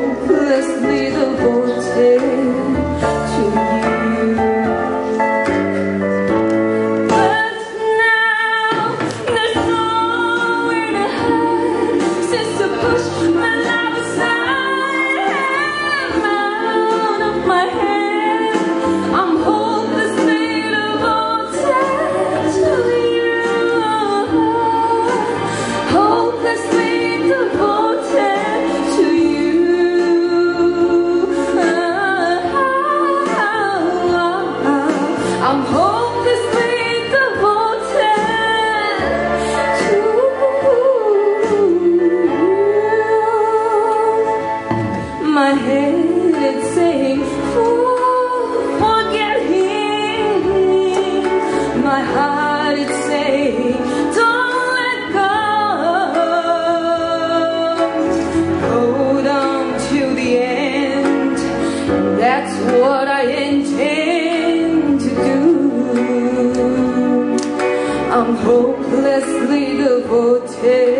hopelessly devoted to you. But now there's nowhere to hide, since to push my life aside and out of my head. I'm hopelessly devoted to you. Hopelessly devoted to you. I'm hopelessly devoted to you. My head saying, forget him. My heart is saying, don't let go. Hold on till the end. That's what I intend to do. I'm hopelessly devoted